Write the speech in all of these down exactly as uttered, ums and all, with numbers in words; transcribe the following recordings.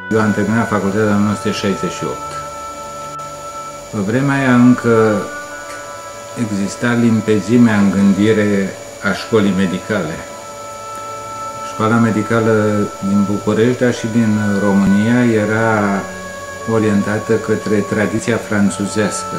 Eu am terminat facultatea în o mie nouă sute șaizeci și opt. Pe vremea aia încă exista limpezimea în gândire a școlii medicale. Școala medicală din București, dar și din România, era orientată către tradiția franțuzească.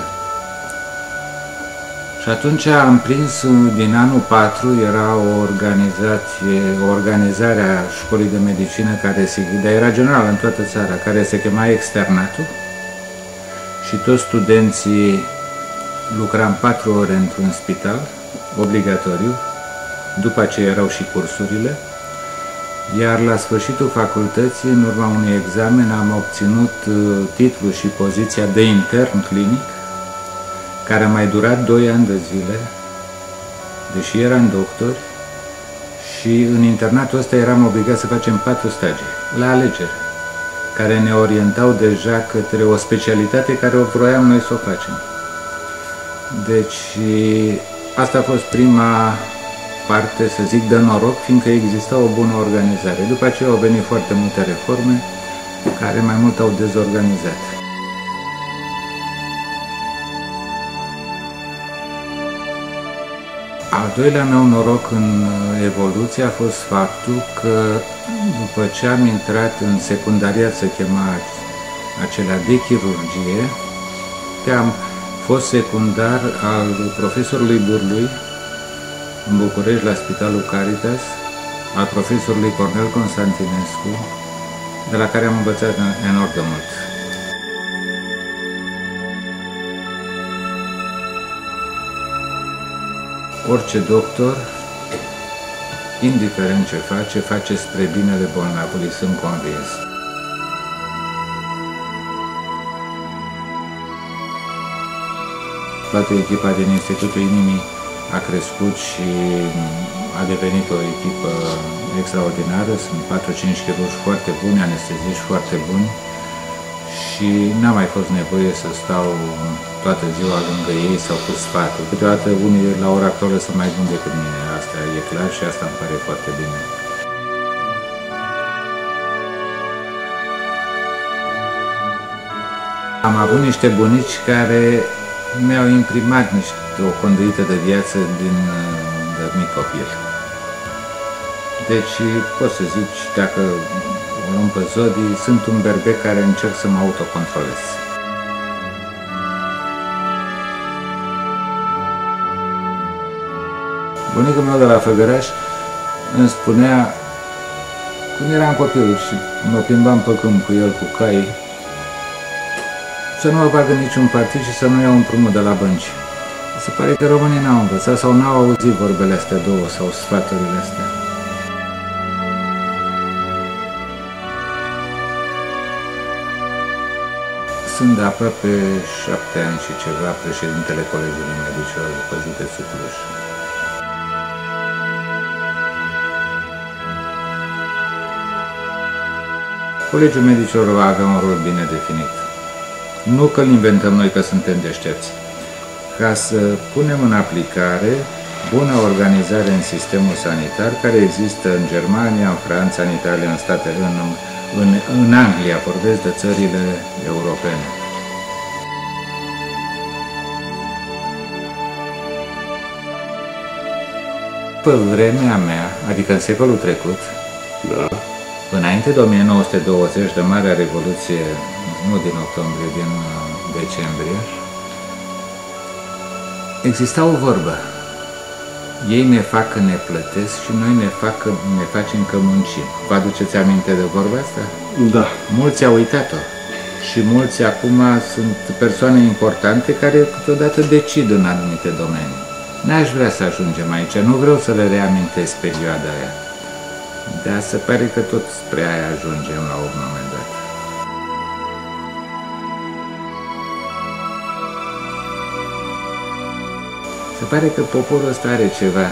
Și atunci am prins, din anul patru, era o organizație, o organizare a școlii de medicină, care se, dar era generală în toată țara, care se chema Externatul, și toți studenții lucram patru ore într-un spital, obligatoriu, după aceea erau și cursurile, iar la sfârșitul facultății, în urma unui examen, am obținut titlul și poziția de intern clinic, care a mai durat doi ani de zile, deși eram doctori, și în internatul ăsta eram obligați să facem patru stagii, la alegere, care ne orientau deja către o specialitate care o vroiam noi să o facem. Deci, asta a fost prima parte, să zic, de noroc, fiindcă exista o bună organizare. După aceea au venit foarte multe reforme, care mai mult au dezorganizat. Al doilea meu noroc în evoluție a fost faptul că, după ce am intrat în secundariat, se chema acelea de chirurgie, am fost secundar al profesorului Burlui în București, la Spitalul Caritas, al profesorului Cornel Constantinescu, de la care am învățat enorm de mult. Orice doctor, indiferent ce face, face spre binele bolnavului, sunt convins. Toată echipa din Institutul Inimii a crescut și a devenit o echipă extraordinară. Sunt patru-cinci chirurgi foarte buni, anesteziști foarte buni, și n-a mai fost nevoie să stau toată ziua lângă ei sau cu sfatul. Câteodată unii la ora actuală sunt mai buni decât mine, asta e clar și asta îmi pare foarte bine. Am avut niște bunici care mi-au imprimat niște, o conduită de viață din de mic copil. Deci, poți să zici, dacă o luăm pe zodii, sunt un berbec care încerc să mă autocontrolez. Bunicul meu de la Făgăraș îmi spunea, când eram copil și mă plimbam pe câmp cu el, cu cai, să nu mă bagă niciun partid și să nu iau împrumut de la bănci. Se pare că românii n-au învățat sau n-au auzit vorbele astea două sau sfaturile astea. Sunt de aproape șapte ani și ceva președintele Colegiului Medicilor pe județul Cluj. Colegiul Medicilor va avea un rol bine definit. Nu că îl inventăm noi că suntem deștepți, ca să punem în aplicare bună organizare în sistemul sanitar care există în Germania, în Franța, în Italia, în Statele Unite, în, în Anglia, vorbesc de țările europene. Pe vremea mea, adică în secolul trecut, da, înainte de o mie nouă sute douăzeci, de Marea Revoluție, nu din octombrie, din decembrie, exista o vorbă. Ei ne fac că ne plătesc și noi ne, fac că, ne facem că muncim. Vă aduceți aminte de vorba asta? Da. Mulți au uitat-o. Și mulți acum sunt persoane importante care câteodată decid în anumite domenii. N-aș vrea să ajungem aici, nu vreau să le reamintesc perioada aia. Dar se pare că tot spre aia ajungem la un moment dat. Se pare că poporul ăsta are ceva,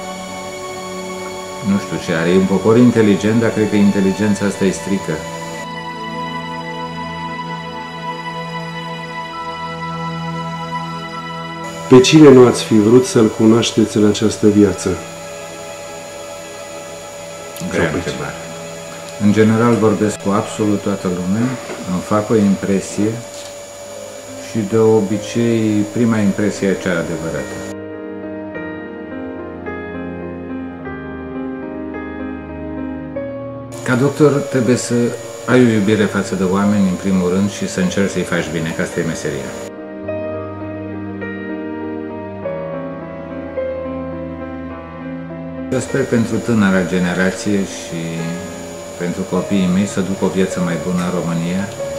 nu știu ce are, e un popor inteligent, dar cred că inteligența asta îi strică. Pe cine nu ați fi vrut să-l cunoașteți în această viață? Grea întrebare. În general vorbesc cu absolut toată lumea, îmi fac o impresie și de obicei prima impresie e cea adevărată. Ca doctor trebuie să ai o iubire față de oameni în primul rând și să încerci să-i faci bine, că asta e meseria. Eu sper pentru tânăra generație și pentru copiii mei să duc o viață mai bună în România.